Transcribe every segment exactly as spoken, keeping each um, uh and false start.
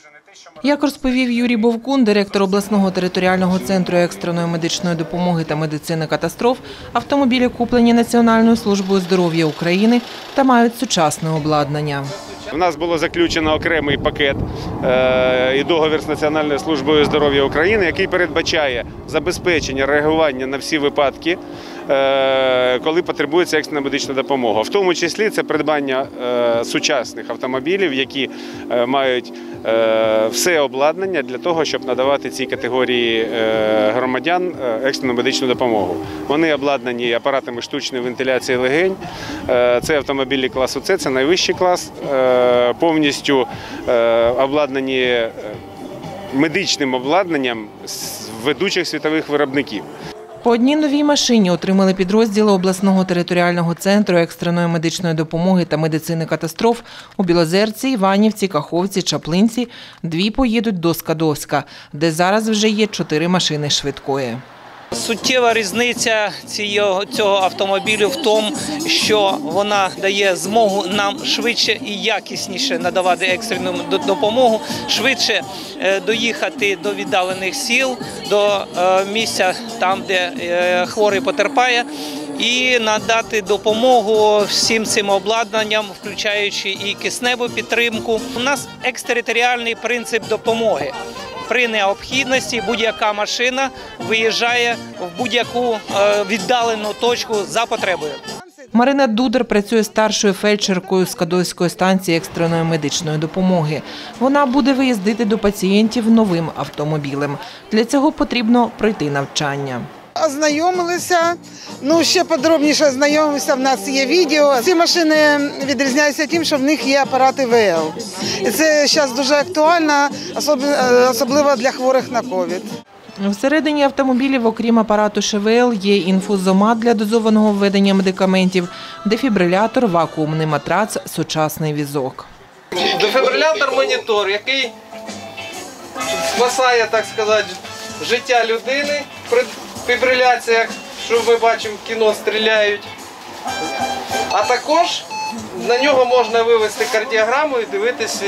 Як розповів Юрій Бовкун, директор обласного територіального центру екстреної медичної допомоги та медицини катастроф, автомобілі куплені Національною службою здоров'я України та мають сучасне обладнання. У нас було заключено окремий пакет і договір з Національною службою здоров'я України, який передбачає забезпечення реагування на всі випадки, коли потребується екстрена медична допомога. В тому числі це придбання сучасних автомобілів, які мають все обладнання для того, щоб надавати цій категорії громадян екстрену медичну допомогу. Вони обладнані апаратами штучної вентиляції легень. Це автомобілі класу С, це найвищий клас, повністю обладнані медичним обладнанням з ведучих світових виробників. По одній новій машині отримали підрозділи обласного територіального центру екстреної медичної допомоги та медицини катастроф у Білозерці, Іванівці, Каховці, Чаплинці. Дві поїдуть до Скадовська, де зараз вже є чотири машини швидкої. Суттєва різниця цього автомобілю в тому, що вона дає змогу нам швидше і якісніше надавати екстрену допомогу, швидше доїхати до віддалених сіл, до місця там, де хворий потерпає, і надати допомогу всім цим обладнанням, включаючи і кисневу підтримку. У нас екстериторіальний принцип допомоги. При необхідності будь-яка машина виїжджає в будь-яку віддалену точку за потребою. Марина Дудар працює старшою фельдшеркою Скадовської станції екстреної медичної допомоги. Вона буде виїздити до пацієнтів новим автомобілем. Для цього потрібно пройти навчання. Ознайомилися, ну ще подробніше ознайомилися, в нас є відео. Ці машини відрізняються тим, що в них є апарати В Л. І це зараз дуже актуально, особливо для хворих на ковід. Всередині автомобілів, окрім апарату Ш В Л, є інфузомат для дозованого введення медикаментів, дефібрилятор, вакуумний матрац, сучасний візок. Дефібрилятор-монітор, який спасає, так сказати, життя людини при фібриляціях, що ми бачимо, в кіно стріляють. А також на нього можна вивести кардіограму і дивитися,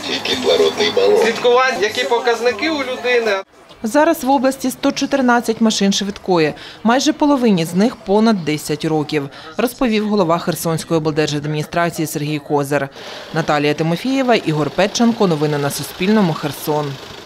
слідкувати, які показники у людини. Зараз в області сто чотирнадцять машин швидкої. Майже половині з них понад десять років, розповів голова Херсонської облдержадміністрації Сергій Козир. Наталія Тимофієва, Ігор Петченко. Новини на Суспільному. Херсон.